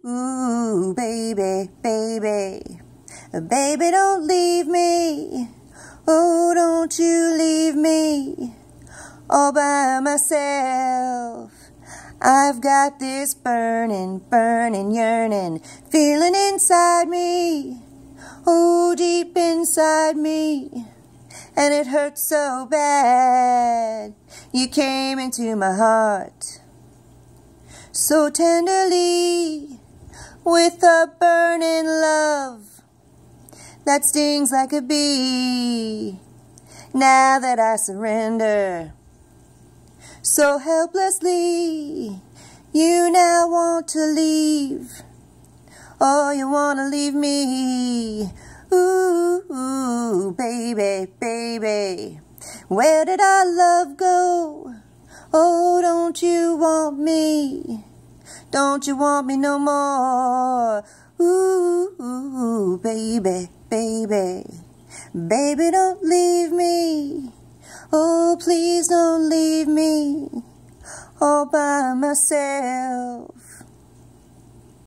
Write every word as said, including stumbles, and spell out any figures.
Ooh, baby, baby, baby, don't leave me. Oh, don't you leave me all by myself. I've got this burning, burning, yearning feeling inside me. Oh, deep inside me. And it hurts so bad. You came into my heart so tenderly, with a burning love that stings like a bee. Now that I surrender so helplessly, you now want to leave. Oh, you want to leave me. Ooh, ooh, baby, baby, where did our love go? Oh, don't you want me? Don't you want me no more? Ooh, ooh, baby, baby, baby, don't leave me. Oh, please don't leave me all by myself.